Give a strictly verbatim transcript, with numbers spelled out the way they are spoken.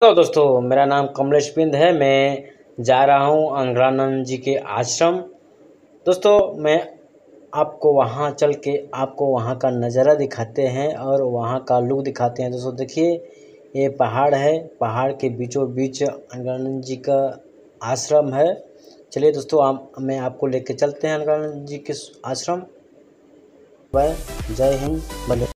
तो दोस्तों, मेरा नाम कमलेश बिंद है। मैं जा रहा हूँ अंग्रानंद जी के आश्रम। दोस्तों, मैं आपको वहाँ चल के आपको वहाँ का नज़ारा दिखाते हैं और वहाँ का लुक दिखाते हैं। दोस्तों देखिए, ये पहाड़ है, पहाड़ के बीचों बीच अंग्रानंद जी का आश्रम है। चलिए दोस्तों, आप मैं आपको लेके चलते हैं अंग्रानंद जी के आश्रम। बाय, जय हिंद, भले।